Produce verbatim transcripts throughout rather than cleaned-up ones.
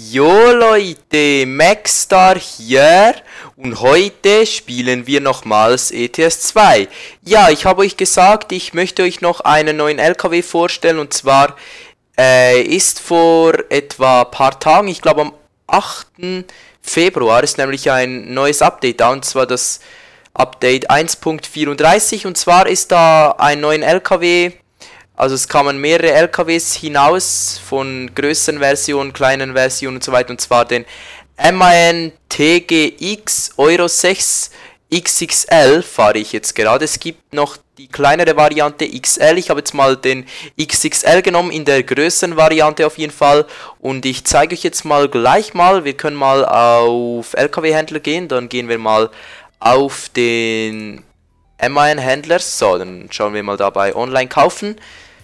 Jo Leute, Maxstar hier und heute spielen wir nochmals E T S zwei. Ja, ich habe euch gesagt, ich möchte euch noch einen neuen L K W vorstellen und zwar äh, ist vor etwa ein paar Tagen, ich glaube am achten Februar ist nämlich ein neues Update da und zwar das Update eins Punkt vierunddreißig und zwar ist da ein neuer L K W. Also es kamen mehrere L K Ws hinaus von größeren Versionen, kleinen Versionen und so weiter. Und zwar den M A N T G X Euro sechs X X L fahre ich jetzt gerade. Es gibt noch die kleinere Variante X L. Ich habe jetzt mal den X X L genommen in der größeren Variante auf jeden Fall. Und ich zeige euch jetzt mal gleich mal. Wir können mal auf L K W-Händler gehen. Dann gehen wir mal auf den M A N-Händler. So, dann schauen wir mal dabei online kaufen.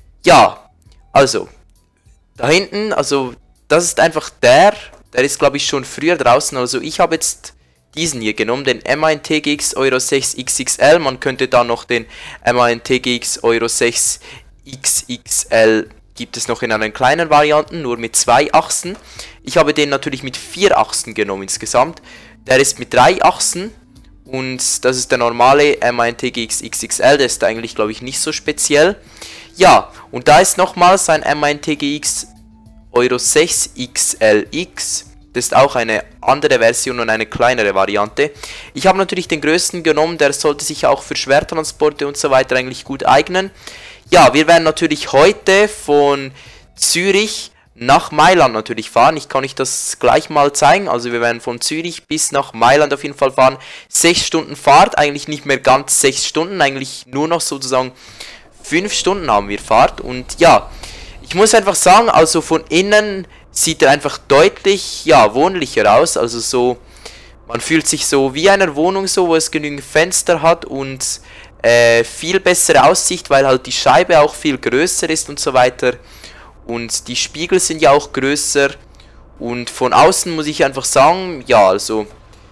Ja, also, da hinten, also, das ist einfach der, der ist glaube ich schon früher draußen, also ich habe jetzt diesen hier genommen, den M A N T G X Euro sechs X X L, man könnte da noch den M A N T G X Euro sechs X X L, gibt es noch in einer kleinen Varianten, nur mit zwei Achsen. Ich habe den natürlich mit vier Achsen genommen insgesamt, der ist mit drei Achsen. Und das ist der normale M A N T G X X X L, der ist eigentlich glaube ich nicht so speziell. Ja, und da ist nochmals ein M A N T G X Euro sechs X L X. Das ist auch eine andere Version und eine kleinere Variante. Ich habe natürlich den größten genommen, der sollte sich auch für Schwertransporte und so weiter eigentlich gut eignen. Ja, wir werden natürlich heute von Zürich nach Mailand natürlich fahren. Ich kann euch das gleich mal zeigen. Also wir werden von Zürich bis nach Mailand auf jeden Fall fahren. Sechs Stunden Fahrt, eigentlich nicht mehr ganz sechs Stunden, eigentlich nur noch sozusagen fünf Stunden haben wir Fahrt. Und ja, ich muss einfach sagen, also von innen sieht er einfach deutlich, ja, wohnlicher aus. Also so, man fühlt sich so wie einer Wohnung so, wo es genügend Fenster hat und äh, viel bessere Aussicht, weil halt die Scheibe auch viel größer ist und so weiter. Und die Spiegel sind ja auch größer. Und von außen muss ich einfach sagen, ja, also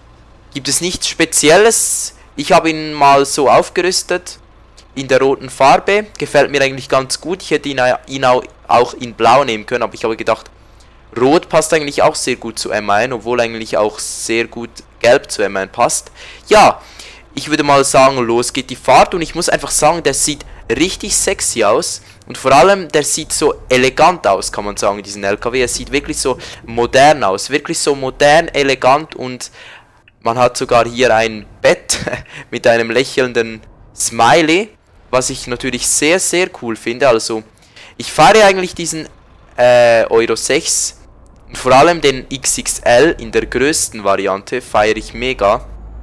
gibt es nichts Spezielles. Ich habe ihn mal so aufgerüstet in der roten Farbe. Gefällt mir eigentlich ganz gut. Ich hätte ihn, ihn auch in blau nehmen können, aber ich habe gedacht, rot passt eigentlich auch sehr gut zu M A N, obwohl eigentlich auch sehr gut gelb zu M A N passt. Ja, ich würde mal sagen, los geht die Fahrt und ich muss einfach sagen, der sieht richtig sexy aus. Und vor allem, der sieht so elegant aus, kann man sagen, diesen L K W. Er sieht wirklich so modern aus. Wirklich so modern, elegant und man hat sogar hier ein Bett mit einem lächelnden Smiley, was ich natürlich sehr, sehr cool finde. Also, ich fahre eigentlich diesen äh, Euro sechs und vor allem den X X L in der größten Variante feiere ich mega.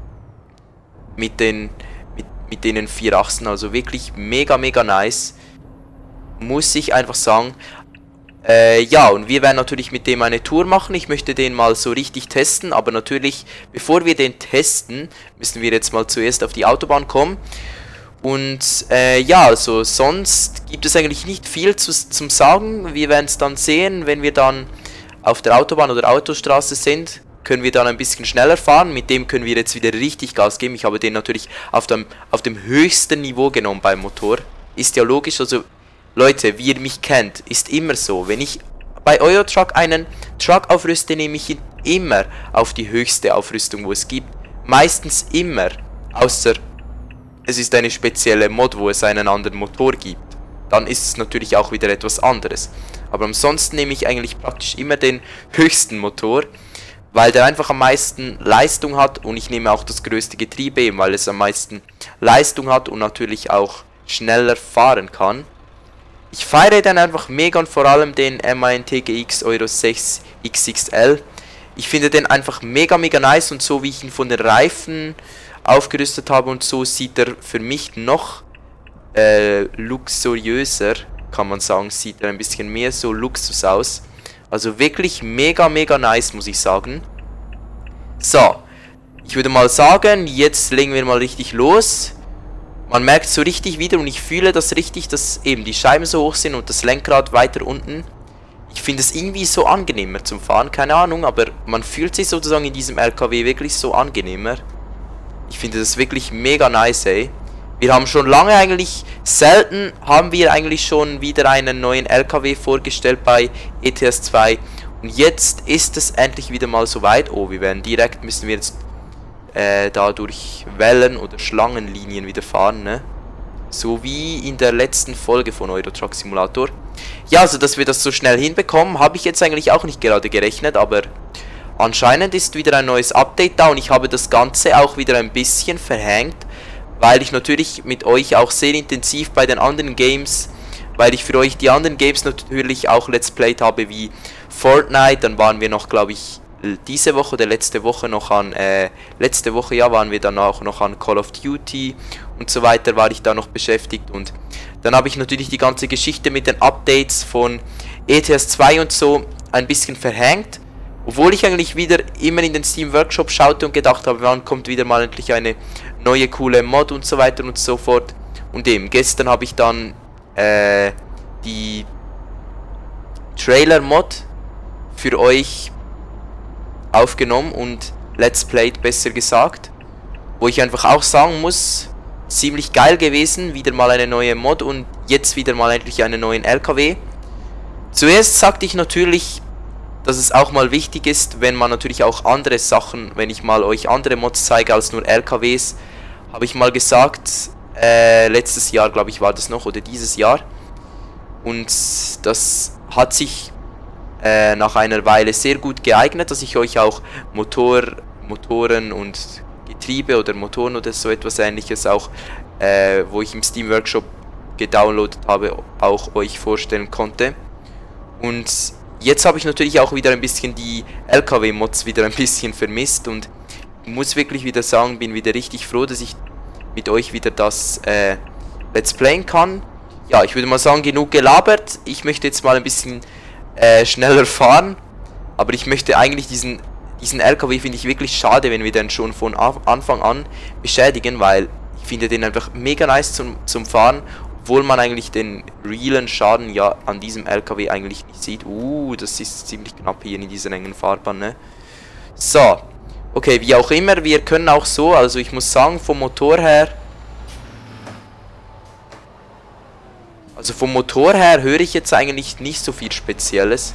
Mit den, mit, mit denen vier Achsen, also wirklich mega, mega nice. Muss ich einfach sagen. Äh, ja, und wir werden natürlich mit dem eine Tour machen. Ich möchte den mal so richtig testen, aber natürlich, bevor wir den testen, müssen wir jetzt mal zuerst auf die Autobahn kommen. Und äh, ja, also sonst gibt es eigentlich nicht viel zu, zum Sagen. Wir werden es dann sehen, wenn wir dann auf der Autobahn oder Autostraße sind, können wir dann ein bisschen schneller fahren. Mit dem können wir jetzt wieder richtig Gas geben. Ich habe den natürlich auf dem, auf dem höchsten Niveau genommen beim Motor. Ist ja logisch, also Leute, wie ihr mich kennt, ist immer so. Wenn ich bei Eurotruck einen Truck aufrüste, nehme ich ihn immer auf die höchste Aufrüstung, wo es gibt. Meistens immer, außer es ist eine spezielle Mod, wo es einen anderen Motor gibt. Dann ist es natürlich auch wieder etwas anderes. Aber ansonsten nehme ich eigentlich praktisch immer den höchsten Motor, weil der einfach am meisten Leistung hat und ich nehme auch das größte Getriebe, weil es am meisten Leistung hat und natürlich auch schneller fahren kann. Ich feiere dann einfach mega und vor allem den M A N T G X Euro sechs X X L. Ich finde den einfach mega mega nice und so wie ich ihn von den Reifen aufgerüstet habe und so sieht er für mich noch äh, luxuriöser, kann man sagen, sieht er ein bisschen mehr so Luxus aus. Also wirklich mega mega nice, muss ich sagen. So, ich würde mal sagen, jetzt legen wir mal richtig los. Man merkt so richtig wieder und ich fühle das richtig, dass eben die Scheiben so hoch sind und das Lenkrad weiter unten. Ich finde es irgendwie so angenehmer zum Fahren, keine Ahnung, aber man fühlt sich sozusagen in diesem L K W wirklich so angenehmer. Ich finde das wirklich mega nice, ey. Wir haben schon lange eigentlich, selten haben wir eigentlich schon wieder einen neuen L K W vorgestellt bei E T S zwei. Und jetzt ist es endlich wieder mal soweit. Oh, wir werden direkt, müssen wir jetzt äh, da durch Wellen oder Schlangenlinien wieder fahren, ne? So wie in der letzten Folge von Euro Truck Simulator. Ja, also dass wir das so schnell hinbekommen, habe ich jetzt eigentlich auch nicht gerade gerechnet, aber anscheinend ist wieder ein neues Update da und ich habe das Ganze auch wieder ein bisschen verhängt, weil ich natürlich mit euch auch sehr intensiv bei den anderen Games, weil ich für euch die anderen Games natürlich auch Let's Played habe wie Fortnite, dann waren wir noch, glaube ich, diese Woche oder letzte Woche noch an, äh, letzte Woche, ja, waren wir dann auch noch an Call of Duty und so weiter, war ich da noch beschäftigt und dann habe ich natürlich die ganze Geschichte mit den Updates von E T S zwei und so ein bisschen verhängt, obwohl ich eigentlich wieder immer in den Steam Workshop schaute und gedacht habe, wann kommt wieder mal endlich eine neue coole Mod und so weiter und so fort. Und eben, gestern habe ich dann äh, die Trailer-Mod für euch aufgenommen und Let's Played, besser gesagt, wo ich einfach auch sagen muss, ziemlich geil gewesen, wieder mal eine neue Mod und jetzt wieder mal endlich einen neuen L K W. Zuerst sagte ich natürlich, dass es auch mal wichtig ist, wenn man natürlich auch andere Sachen, wenn ich mal euch andere Mods zeige als nur L K Ws, habe ich mal gesagt, äh, letztes Jahr glaube ich war das noch, oder dieses Jahr, und das hat sich äh, nach einer Weile sehr gut geeignet, dass ich euch auch Motor, Motoren und Getriebe oder Motoren oder so etwas ähnliches auch, äh, wo ich im Steam Workshop gedownloadet habe, auch euch vorstellen konnte. Und jetzt habe ich natürlich auch wieder ein bisschen die L K W-Mods wieder ein bisschen vermisst und muss wirklich wieder sagen, bin wieder richtig froh, dass ich mit euch wieder das äh, Let's Playen kann. Ja, ich würde mal sagen, genug gelabert. Ich möchte jetzt mal ein bisschen äh, schneller fahren, aber ich möchte eigentlich diesen, diesen L K W, finde ich wirklich schade, wenn wir den schon von Anfang an beschädigen, weil ich finde den einfach mega nice zum, zum Fahren, obwohl man eigentlich den realen Schaden ja an diesem L K W eigentlich nicht sieht. Uh, das ist ziemlich knapp hier in dieser engen Fahrbahn, ne? So, okay, wie auch immer, wir können auch so, also ich muss sagen, vom Motor her, also vom Motor her höre ich jetzt eigentlich nicht so viel Spezielles.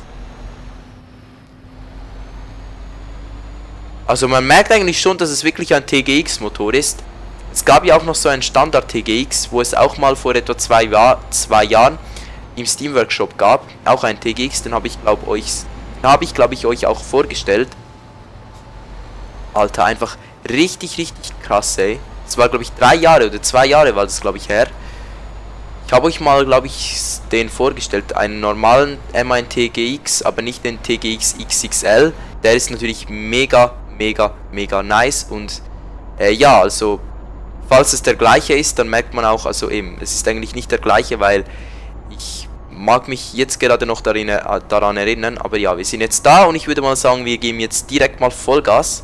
Also man merkt eigentlich schon, dass es wirklich ein T G X-Motor ist. Es gab ja auch noch so einen Standard T G X, wo es auch mal vor etwa zwei, Jahr, zwei Jahren im Steam Workshop gab. Auch ein T G X, den habe ich glaube euch, habe ich glaube ich euch auch vorgestellt. Alter, einfach richtig, richtig krass, ey. Das war glaube ich drei Jahre oder zwei Jahre war das glaube ich her. Ich habe euch mal glaube ich den vorgestellt, einen normalen M eins T G X, aber nicht den T G X X X L. Der ist natürlich mega, mega, mega nice und äh, ja, also falls es der gleiche ist, dann merkt man auch, also eben, es ist eigentlich nicht der gleiche, weil ich mag mich jetzt gerade noch darin, äh, daran erinnern, aber ja, wir sind jetzt da und ich würde mal sagen, wir geben jetzt direkt mal Vollgas.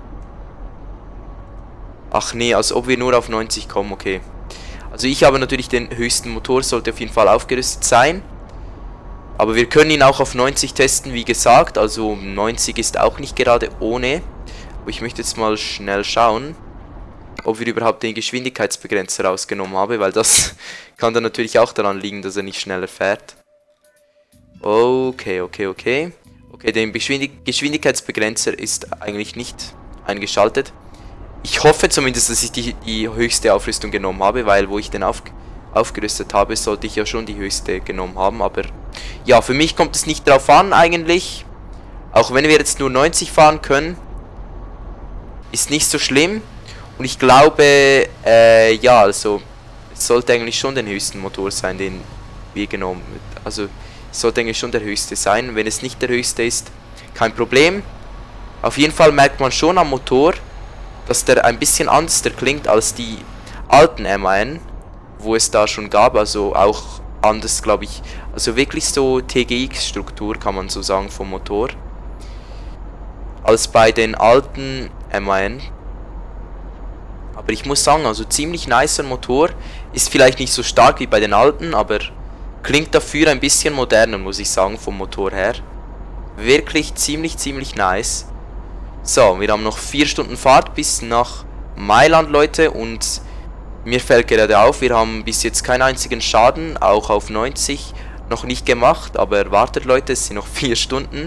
Ach nee, als ob wir nur auf neunzig kommen, okay. Also ich habe natürlich den höchsten Motor, sollte auf jeden Fall aufgerüstet sein. Aber wir können ihn auch auf neunzig testen, wie gesagt, also neunzig ist auch nicht gerade ohne. Aber ich möchte jetzt mal schnell schauen, ob wir überhaupt den Geschwindigkeitsbegrenzer rausgenommen haben, weil das kann dann natürlich auch daran liegen, dass er nicht schneller fährt. Okay, okay, okay. Okay, der Geschwindig- Geschwindigkeitsbegrenzer ist eigentlich nicht eingeschaltet. Ich hoffe zumindest, dass ich die, die höchste Aufrüstung genommen habe, weil wo ich den auf, aufgerüstet habe, sollte ich ja schon die höchste genommen haben. Aber ja, für mich kommt es nicht drauf an eigentlich. Auch wenn wir jetzt nur neunzig fahren können, ist nicht so schlimm. Und ich glaube, äh, ja, also es sollte eigentlich schon der höchste Motor sein, den wir genommen haben. Also es sollte eigentlich schon der höchste sein. Wenn es nicht der höchste ist, kein Problem. Auf jeden Fall merkt man schon am Motor, dass der ein bisschen anders klingt als die alten M eins, wo es da schon gab, also auch anders, glaube ich, also wirklich so T G X-Struktur, kann man so sagen, vom Motor, als bei den alten M eins. Aber ich muss sagen, also ziemlich nicer Motor, ist vielleicht nicht so stark wie bei den alten, aber klingt dafür ein bisschen moderner, muss ich sagen, vom Motor her. Wirklich ziemlich, ziemlich nice. So, wir haben noch vier Stunden Fahrt bis nach Mailand, Leute, und mir fällt gerade auf, wir haben bis jetzt keinen einzigen Schaden, auch auf neunzig, noch nicht gemacht, aber wartet, Leute, es sind noch vier Stunden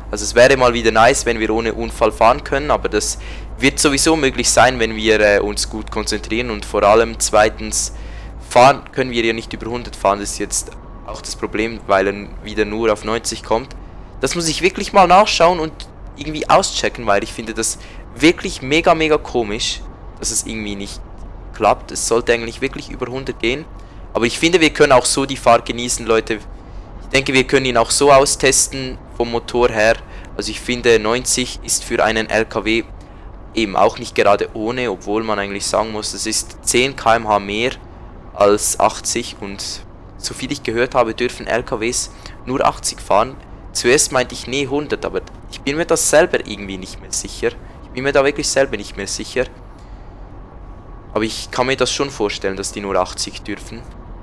Also es wäre mal wieder nice, wenn wir ohne Unfall fahren können, aber das wird sowieso möglich sein, wenn wir äh, uns gut konzentrieren, und vor allem zweitens fahren können wir ja nicht über hundert fahren, das ist jetzt auch das Problem, weil er wieder nur auf neunzig kommt. Das muss ich wirklich mal nachschauen und irgendwie auschecken, weil ich finde das wirklich mega mega komisch, dass es irgendwie nicht klappt. Es sollte eigentlich wirklich über hundert gehen, aber ich finde, wir können auch so die Fahrt genießen, Leute. Ich denke, wir können ihn auch so austesten vom Motor her. Also ich finde, neunzig ist für einen L K W eben auch nicht gerade ohne, obwohl man eigentlich sagen muss, es ist zehn Kilometer pro Stunde mehr als achtzig, und soviel ich gehört habe, dürfen L K Ws nur achtzig fahren. Zuerst meinte ich, nee, hundert, aber ich bin mir das selber irgendwie nicht mehr sicher. Ich bin mir da wirklich selber nicht mehr sicher. Aber ich kann mir das schon vorstellen, dass die nur achtzig dürfen.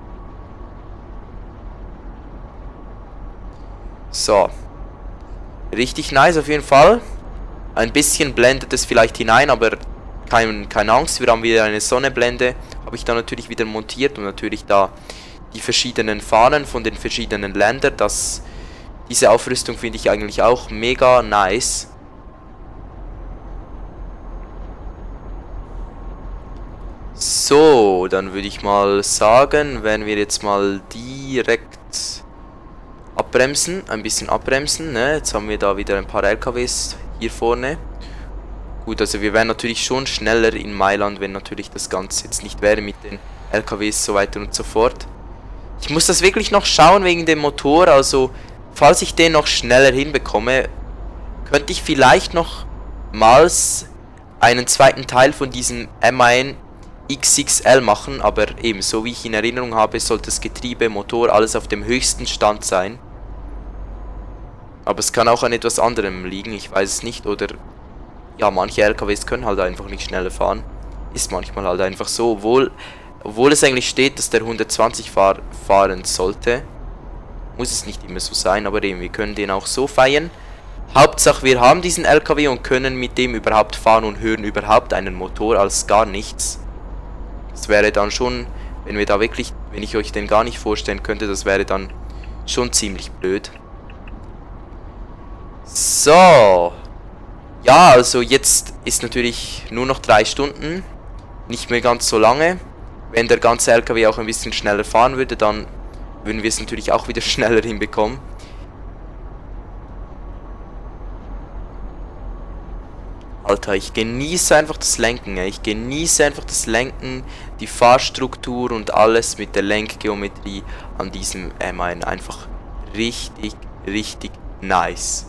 So. Richtig nice auf jeden Fall. Ein bisschen blendet es vielleicht hinein, aber kein, keine Angst, wir haben wieder eine Sonnenblende. Habe ich da natürlich wieder montiert, und natürlich da die verschiedenen Fahnen von den verschiedenen Ländern. Das, diese Aufrüstung finde ich eigentlich auch mega nice. So, dann würde ich mal sagen, wenn wir jetzt mal direkt abbremsen, ein bisschen abbremsen, ne? Jetzt haben wir da wieder ein paar L K Ws hier vorne. Gut, also wir wären natürlich schon schneller in Mailand, wenn natürlich das Ganze jetzt nicht wäre mit den L K Ws so weiter und so fort. Ich muss das wirklich noch schauen wegen dem Motor, also falls ich den noch schneller hinbekomme, könnte ich vielleicht noch mal einen zweiten Teil von diesem M eins X X L machen, aber eben, so wie ich in Erinnerung habe, sollte das Getriebe, Motor, alles auf dem höchsten Stand sein. Aber es kann auch an etwas anderem liegen, ich weiß es nicht, oder ja, manche L K Ws können halt einfach nicht schneller fahren. Ist manchmal halt einfach so, obwohl, obwohl es eigentlich steht, dass der hundertzwanzig fahr, fahren sollte. Muss es nicht immer so sein, aber eben, wir können den auch so feiern. Hauptsache, wir haben diesen L K W und können mit dem überhaupt fahren und hören überhaupt einen Motor als gar nichts. Das wäre dann schon, wenn wir da wirklich, wenn ich euch den gar nicht vorstellen könnte, das wäre dann schon ziemlich blöd. So. Ja, also jetzt ist natürlich nur noch drei Stunden. Nicht mehr ganz so lange. Wenn der ganze L K W auch ein bisschen schneller fahren würde, dann würden wir es natürlich auch wieder schneller hinbekommen. Alter, ich genieße einfach das Lenken, ey. Ich genieße einfach das Lenken, die Fahrstruktur und alles mit der Lenkgeometrie an diesem M eins. Einfach richtig, richtig nice.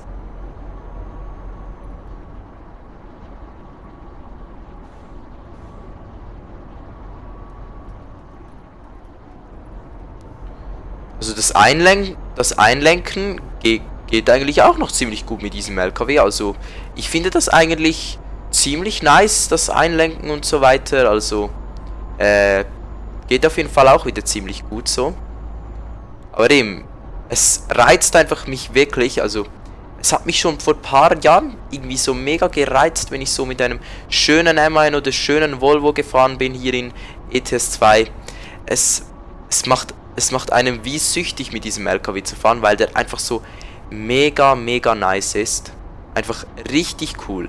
Also das Einlenken, das Einlenken geht, geht eigentlich auch noch ziemlich gut mit diesem L K W. Also ich finde das eigentlich ziemlich nice, das Einlenken und so weiter. Also äh, geht auf jeden Fall auch wieder ziemlich gut so. Aber eben, es reizt einfach mich wirklich. Also es hat mich schon vor ein paar Jahren irgendwie so mega gereizt, wenn ich so mit einem schönen M eins oder schönen Volvo gefahren bin hier in E T S zwei. Es, es macht... Es macht einem wie süchtig, mit diesem L K W zu fahren, weil der einfach so mega, mega nice ist. Einfach richtig cool.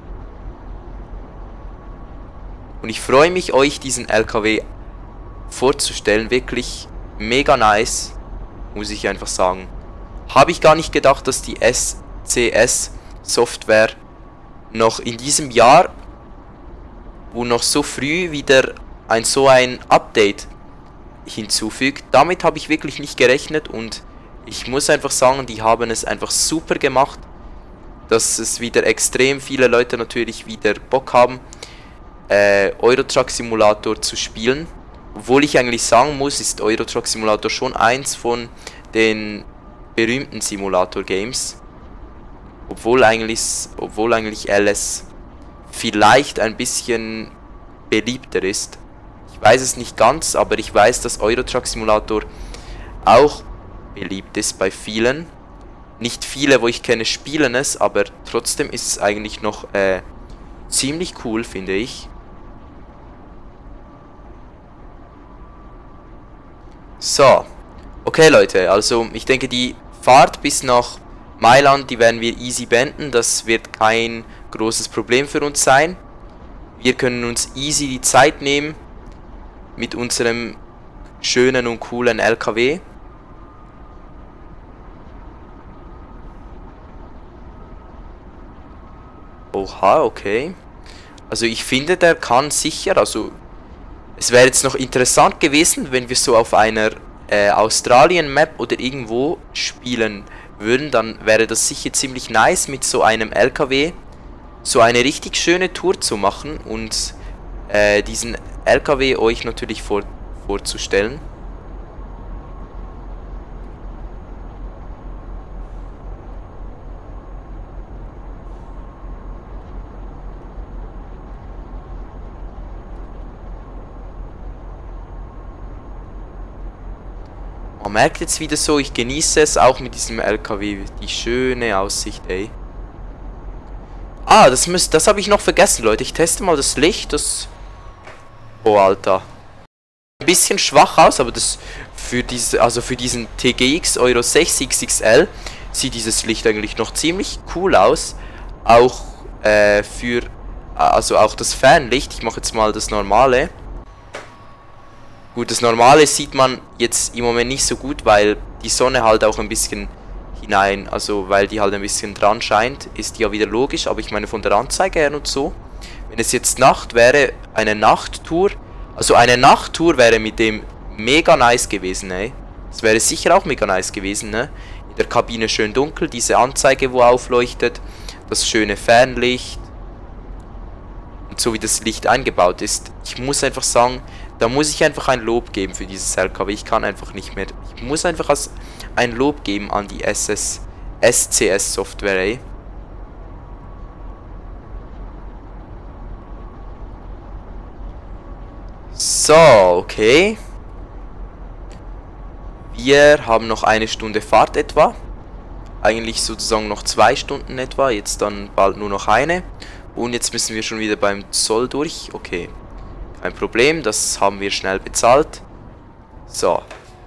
Und ich freue mich, euch diesen L K W vorzustellen. Wirklich mega nice, muss ich einfach sagen. Habe ich gar nicht gedacht, dass die S C S-Software noch in diesem Jahr, wo noch so früh wieder ein so ein Update hinzufügt. Damit habe ich wirklich nicht gerechnet, und ich muss einfach sagen, die haben es einfach super gemacht, dass es wieder extrem viele Leute natürlich wieder Bock haben, äh, Euro Truck Simulator zu spielen. Obwohl ich eigentlich sagen muss, ist Euro Truck Simulator schon eins von den berühmten Simulator-Games. Obwohl eigentlich, obwohl eigentlich L S vielleicht ein bisschen beliebter ist. Ich weiß es nicht ganz, aber ich weiß, dass Euro Truck Simulator auch beliebt ist bei vielen. Nicht viele, wo ich kenne, spielen es, aber trotzdem ist es eigentlich noch äh, ziemlich cool, finde ich. So, okay Leute, also ich denke, die Fahrt bis nach Mailand, die werden wir easy beenden. Das wird kein großes Problem für uns sein. Wir können uns easy die Zeit nehmen mit unserem schönen und coolen L K W. Oha, okay. Also ich finde, der kann sicher, also es wäre jetzt noch interessant gewesen, wenn wir so auf einer äh, Australien-Map oder irgendwo spielen würden, dann wäre das sicher ziemlich nice mit so einem L K W so eine richtig schöne Tour zu machen und äh, diesen L K W euch natürlich vor, vorzustellen. Man merkt jetzt wieder so, ich genieße es auch mit diesem L K W, die schöne Aussicht, ey. Ah, das müsst, das habe ich noch vergessen, Leute. Ich teste mal das Licht, das... Oh, Alter. Ein bisschen schwach aus, aber das für diese, also für diesen T G X Euro sechs X X L sieht dieses Licht eigentlich noch ziemlich cool aus. Auch äh, für, also auch das Fernlicht. Ich mache jetzt mal das normale. Gut, das normale sieht man jetzt im Moment nicht so gut, weil die Sonne halt auch ein bisschen hinein, also weil die halt ein bisschen dran scheint, ist ja wieder logisch, aber ich meine von der Anzeige her und so. Wenn es jetzt Nacht wäre, eine Nachttour, also eine Nachttour wäre mit dem mega nice gewesen, ey. Das wäre sicher auch mega nice gewesen, ne? In der Kabine schön dunkel, diese Anzeige, wo aufleuchtet, das schöne Fernlicht und so wie das Licht eingebaut ist. Ich muss einfach sagen, da muss ich einfach ein Lob geben für dieses L K W. Ich kann einfach nicht mehr. Ich muss einfach als ein Lob geben an die S S S C S Software, ey. So, okay. Wir haben noch eine Stunde Fahrt etwa. Eigentlich sozusagen noch zwei Stunden etwa. Jetzt dann bald nur noch eine. Und jetzt müssen wir schon wieder beim Zoll durch. Okay. Kein Problem, das haben wir schnell bezahlt. So.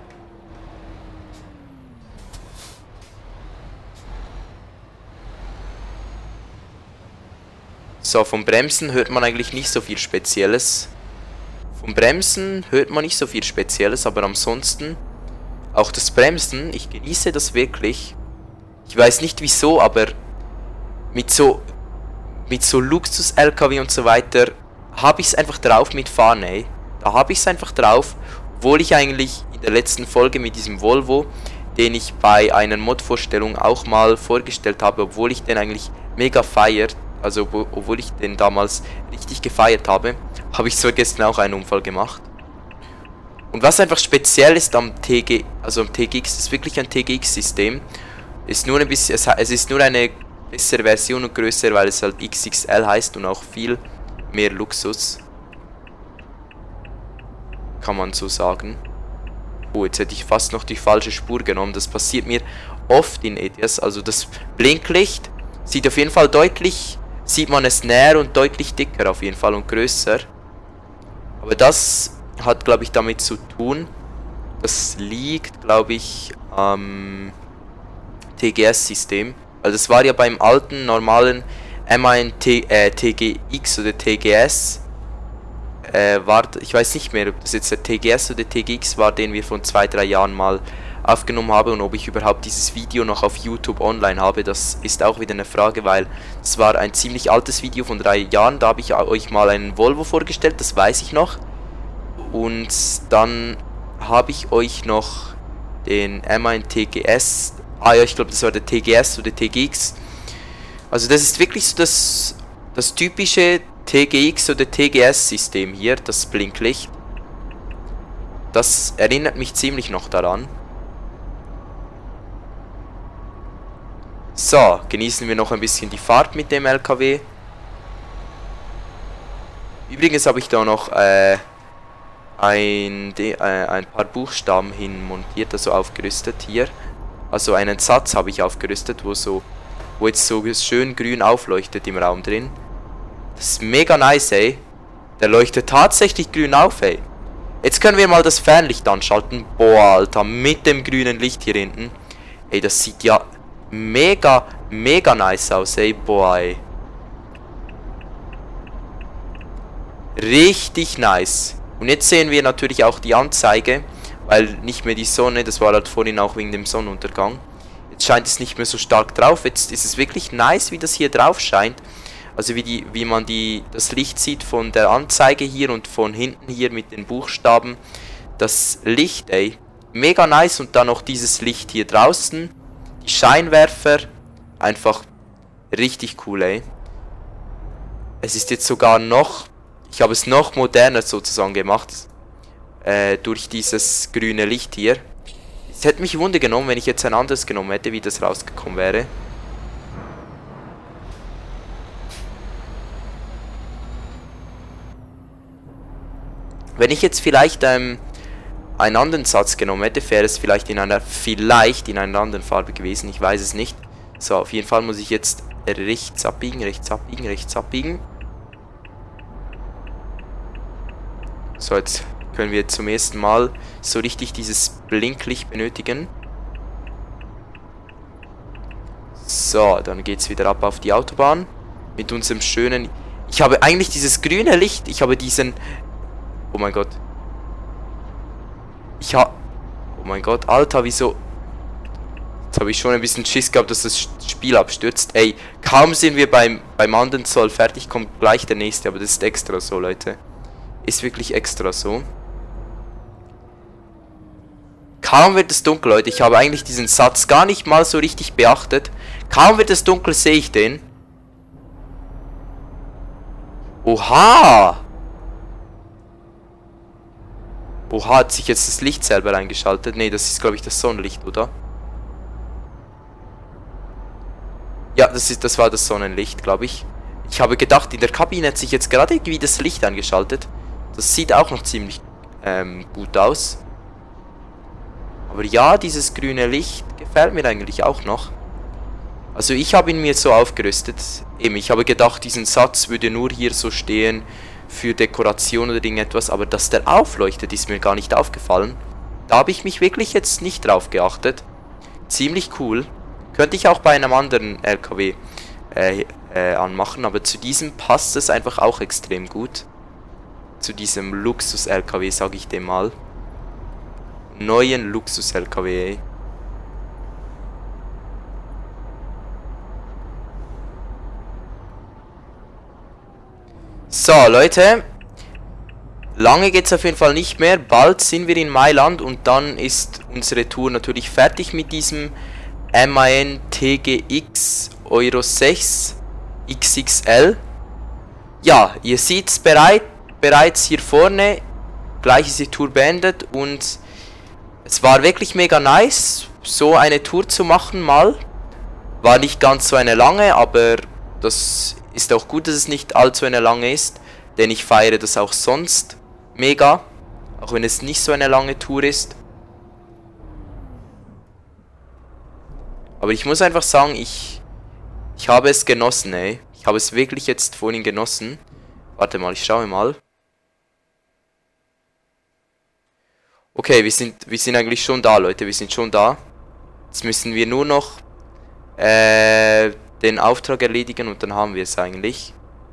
So, vom Bremsen hört man eigentlich nicht so viel Spezielles. Vom Bremsen hört man nicht so viel Spezielles, aber ansonsten auch das Bremsen, ich genieße das wirklich. Ich weiß nicht wieso, aber mit so mit so Luxus-L K W und so weiter habe ich es einfach drauf mit Fahren, ey. Da habe ich es einfach drauf, obwohl ich eigentlich in der letzten Folge mit diesem Volvo, den ich bei einer Mod-Vorstellung auch mal vorgestellt habe, obwohl ich den eigentlich mega feiert, also obwohl ich den damals richtig gefeiert habe, habe ich so gestern auch einen Unfall gemacht. Und was einfach speziell ist am T G, also am T G X, ist wirklich ein T G X-System, ist nur ein bisschen, es ist nur eine bessere Version und größer, weil es halt X X L heißt und auch viel mehr Luxus. Kann man so sagen. Oh, jetzt hätte ich fast noch die falsche Spur genommen. Das passiert mir oft in E T S. Also das Blinklicht sieht auf jeden Fall deutlich, sieht man es näher und deutlich dicker auf jeden Fall und größer. Aber das hat, glaube ich, damit zu tun. Das liegt, glaube ich, am T G S-System. Also das war ja beim alten, normalen M eins T, äh, T G X oder T G S. Äh, war, ich weiß nicht mehr, ob das jetzt der T G S oder T G X war, den wir vor zwei, drei Jahren mal aufgenommen haben. Und ob ich überhaupt dieses Video noch auf YouTube online habe, das ist auch wieder eine Frage, weil es war ein ziemlich altes Video von drei Jahren. Da habe ich euch mal einen Volvo vorgestellt, das weiß ich noch. Und dann habe ich euch noch den M eins T G S, ah ja, ich glaube das war der T G S oder T G X. Also das ist wirklich so das, das typische T G X oder T G S-System hier, das Blinklicht. Das erinnert mich ziemlich noch daran. So, genießen wir noch ein bisschen die Fahrt mit dem L K W. Übrigens habe ich da noch äh, ein, äh, ein paar Buchstaben hin montiert, also aufgerüstet hier. Also einen Satz habe ich aufgerüstet, wo so, wo jetzt so schön grün aufleuchtet im Raum drin. Das ist mega nice, ey. Der leuchtet tatsächlich grün auf, ey. Jetzt können wir mal das Fernlicht anschalten. Boah, Alter, mit dem grünen Licht hier hinten. Ey, das sieht ja mega, mega nice aus, ey, boy. Richtig nice. Und jetzt sehen wir natürlich auch die Anzeige, weil nicht mehr die Sonne, das war halt vorhin auch wegen dem Sonnenuntergang. Jetzt scheint es nicht mehr so stark drauf. Jetzt ist es wirklich nice, wie das hier drauf scheint. Also wie, die, wie man die, das Licht sieht von der Anzeige hier und von hinten hier mit den Buchstaben. Das Licht, ey, mega nice. Und dann noch dieses Licht hier draußen. Die Scheinwerfer, einfach richtig cool, ey. Es ist jetzt sogar noch... Ich habe es noch moderner sozusagen gemacht. Äh, durch dieses grüne Licht hier. Es hätte mich Wunder genommen, wenn ich jetzt ein anderes genommen hätte, wie das rausgekommen wäre. Wenn ich jetzt vielleicht ähm, einen anderen Satz genommen hätte, wäre es vielleicht in einer, vielleicht in einer anderen Farbe gewesen. Ich weiß es nicht. So, auf jeden Fall muss ich jetzt rechts abbiegen, rechts abbiegen, rechts abbiegen. So, jetzt können wir zum ersten Mal so richtig dieses Blinklicht benötigen. So, dann geht es wieder ab auf die Autobahn. Mit unserem schönen... Ich habe eigentlich dieses grüne Licht. Ich habe diesen... Oh mein Gott. Ich habe... Oh mein Gott, Alter, wieso... Jetzt habe ich schon ein bisschen Schiss gehabt, dass das Spiel abstürzt. Ey, kaum sind wir beim, beim anderen Zoll fertig, kommt gleich der nächste. Aber das ist extra so, Leute. Ist wirklich extra so. Kaum wird es dunkel, Leute. Ich habe eigentlich diesen Satz gar nicht mal so richtig beachtet. Kaum wird es dunkel, sehe ich den. Oha! Oha, hat sich jetzt das Licht selber eingeschaltet? Ne, das ist, glaube ich, das Sonnenlicht, oder? Ja, das, ist, das war das Sonnenlicht, glaube ich. Ich habe gedacht, in der Kabine hat sich jetzt gerade irgendwie das Licht eingeschaltet. Das sieht auch noch ziemlich ähm, gut aus. Aber ja, dieses grüne Licht gefällt mir eigentlich auch noch. Also ich habe ihn mir so aufgerüstet. Eben, ich habe gedacht, diesen Satz würde nur hier so stehen für Dekoration oder irgendetwas. Aber dass der aufleuchtet, ist mir gar nicht aufgefallen. Da habe ich mich wirklich jetzt nicht drauf geachtet. Ziemlich cool. Könnte ich auch bei einem anderen L K W äh, äh, anmachen. Aber zu diesem passt es einfach auch extrem gut. Zu diesem Luxus-L K W, sage ich dem mal. Neuen Luxus-L K W. So, Leute. Lange geht es auf jeden Fall nicht mehr. Bald sind wir in Mailand und dann ist unsere Tour natürlich fertig mit diesem M A N T G X Euro sechs X X L. Ja, ihr seht es bereit, bereits hier vorne. Gleich ist die Tour beendet und es war wirklich mega nice, so eine Tour zu machen mal. War nicht ganz so eine lange, aber das ist auch gut, dass es nicht allzu eine lange ist, denn ich feiere das auch sonst mega, auch wenn es nicht so eine lange Tour ist. Aber ich muss einfach sagen, ich, ich habe es genossen, ey. Ich habe es wirklich jetzt vorhin genossen. Warte mal, ich schaue mal. Okay, wir sind, wir sind eigentlich schon da, Leute. Wir sind schon da. Jetzt müssen wir nur noch äh, den Auftrag erledigen und dann haben wir es eigentlich.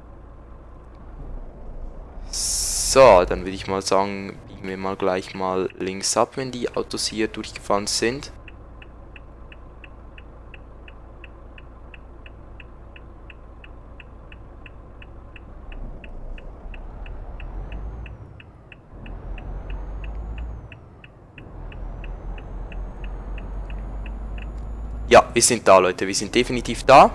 So, dann würde ich mal sagen, biegen wir mal gleich mal links ab, wenn die Autos hier durchgefahren sind. Ja, wir sind da, Leute. Wir sind definitiv da.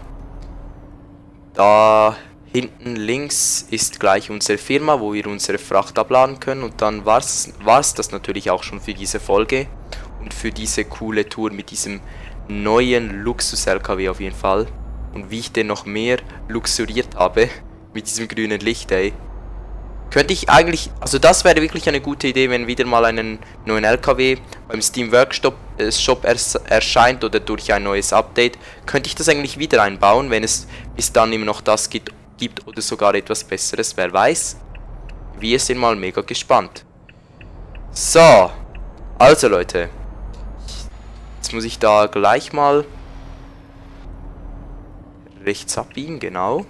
Da hinten links ist gleich unsere Firma, wo wir unsere Fracht abladen können. Und dann war es das natürlich auch schon für diese Folge. Und für diese coole Tour mit diesem neuen Luxus-L K W auf jeden Fall. Und wie ich den noch mehr luxuriert habe. Mit diesem grünen Licht, ey. Könnte ich eigentlich, also das wäre wirklich eine gute Idee, wenn wieder mal einen neuen L K W beim Steam Workshop äh, Shop ers erscheint oder durch ein neues Update. Könnte ich das eigentlich wieder einbauen, wenn es bis dann immer noch das gibt, gibt oder sogar etwas Besseres, wer weiß. Wir sind mal mega gespannt. So, also Leute. Jetzt muss ich da gleich mal rechts abbiegen, genau.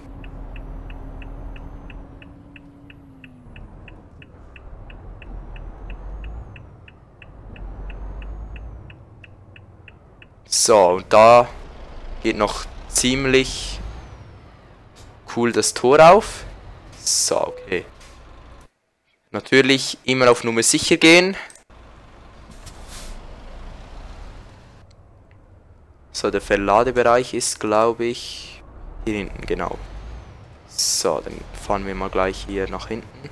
So, und da geht noch ziemlich cool das Tor auf. So, okay. Natürlich immer auf Nummer sicher gehen. So, der Verladebereich ist, glaube ich, hier hinten, genau. So, dann fahren wir mal gleich hier nach hinten.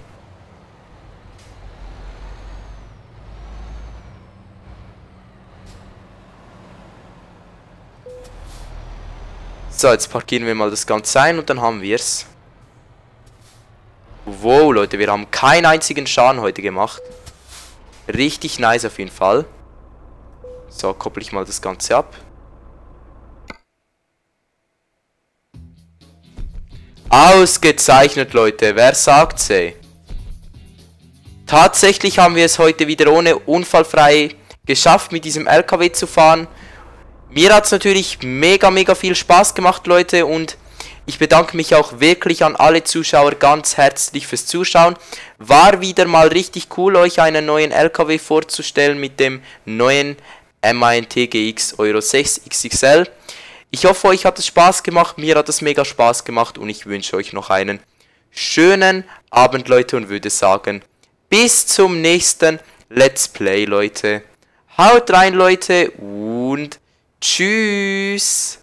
So, jetzt parkieren wir mal das Ganze ein und dann haben wir es. Wow, Leute, wir haben keinen einzigen Schaden heute gemacht. Richtig nice auf jeden Fall. So, koppel ich mal das Ganze ab. Ausgezeichnet, Leute. Wer sagt's, ey? Tatsächlich haben wir es heute wieder ohne unfallfrei geschafft, mit diesem L K W zu fahren. Mir hat es natürlich mega, mega viel Spaß gemacht, Leute. Und ich bedanke mich auch wirklich an alle Zuschauer ganz herzlich fürs Zuschauen. War wieder mal richtig cool, euch einen neuen L K W vorzustellen mit dem neuen M A N T G X Euro sechs X X L. Ich hoffe, euch hat es Spaß gemacht. Mir hat es mega Spaß gemacht und ich wünsche euch noch einen schönen Abend, Leute, und würde sagen, bis zum nächsten Let's Play, Leute. Haut rein, Leute, und tschüss.